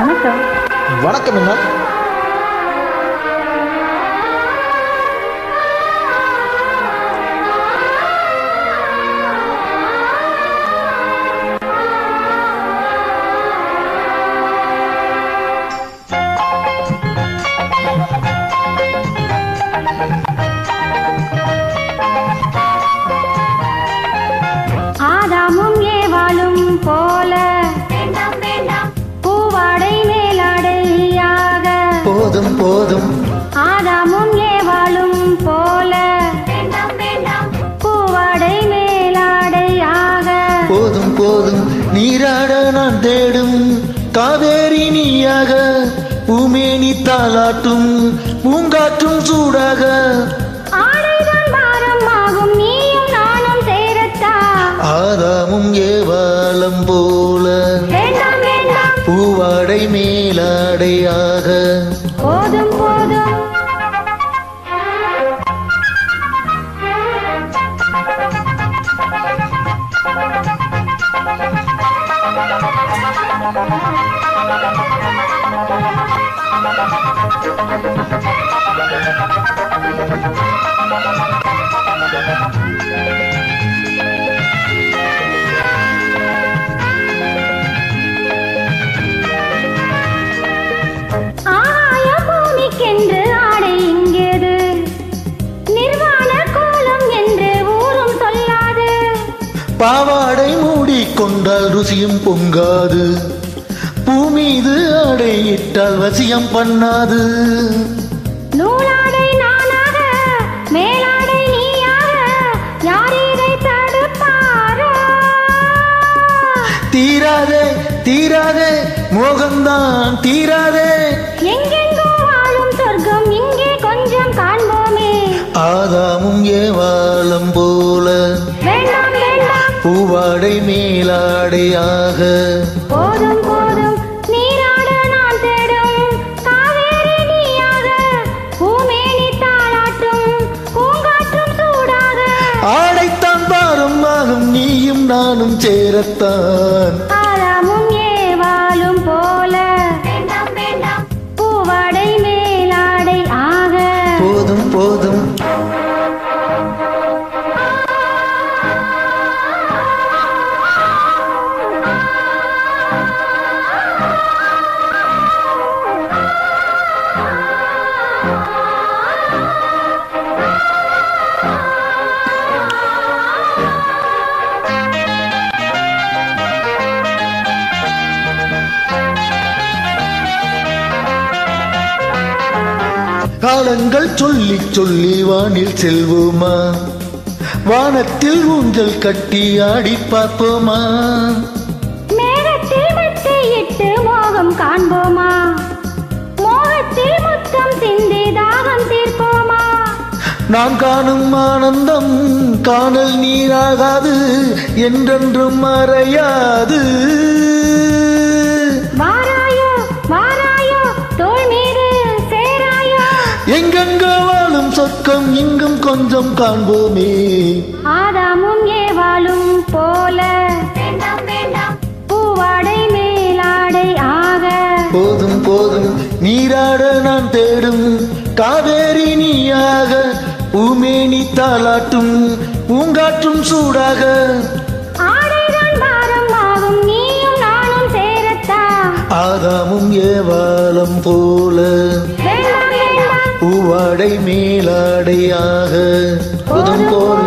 வணக்கம். வணக்கம். என்ன ஆதாமும் ஏவாளும் போல பூவாடை மேலாடையாக போதும் போதும். ஆதாமும் ஏவாளும் போல பூவாடை மேலாடையாக போதும் போதும். நீராட நான் தேடும் காவேரி நீயாக, பூமேனி தாலாட்டும் பூங்காற்றும் சூடாக. ஆடைதான் பாரம் ஆகும் நீயும் நானும் சேரத்தா. ஆதாமும் ஏவாளம் போல வேண்டாம் வேண்டாம் பூவாடை மேலாடையாக. போதும் போதும். ஆய பூமிக்கென்று ஆடை இங்கேது, நிர்வாண கோலம் என்று ஊரும் சொல்லாது. பாவாடை மூடிக்கொண்டால் ருசியும் பொங்காது, பூமீது ஆடை இட்டால் வசியம் பண்ணாது. நூலாடை நானாக மேலாடை நீயாக, யார் இதை தடுப்பாரோ? தீராதே தீராதே மோகம்தான் தீராதே. எங்கெங்கோ வாழும் சொர்க்கம் இங்கே கொஞ்சம் காண்போமே. ஆதாமும் ஏவாளம் போல வேண்டாம் வேண்டாம் பூவாடை மேலாடையாக. போதும் போதும். நீராட நான் தேடும் காவேரி நீயாக, பூமேனி தாளாட்டும் பூங்காற்றும் சூடாக. ஆடைத்தான் பாரம் ஆகும் நீயும் நானும் சேரத்தான். ஆதாமும் ஏவாளும் போல வேண்டாம் வேண்டாம் பூவாடை மேலாடை ஆக. போதும் போதும். காலங்கள் சொல்லி சொல்லி வானில் செல்வோமா, வானத்தில் ஊஞ்சல் கட்டி ஆடி பார்ப்போமா. மேகத்தில் மெத்தையிட்டு மோகம் காண்போமா, மோகத்தில் முத்தம் சிந்தி தாகம் தீர்ப்போமா. நாம் காணும் ஆனந்தம் காணல் நீராகாது, என்றென்றும் மறையாது. வாராயோ வாராயோ தோள் மீது சேராயோ. எங்கெங்கோ வாழும் சொர்க்கம் இங்கும் கொஞ்சம் காண்போமே. ஆதாமும் ஏவாளும் போல வேண்டாம் வேண்டாம் பூவாடை மேலாடை ஆக. போதும் போதும். நீராட நான் தேடும் காவேரி நீயாக, பூமேனி தாலாட்டும் பூங்காற்றும் சூடாக. ஆடைதான் பாரம் ஆகும் நீயும் நானும் சேரத்தா. ஆதாமும் ஏவாளம் போல வேண்டாம் வேண்டாம் பூவாடை மேலாடையாக. போதும் போதும்.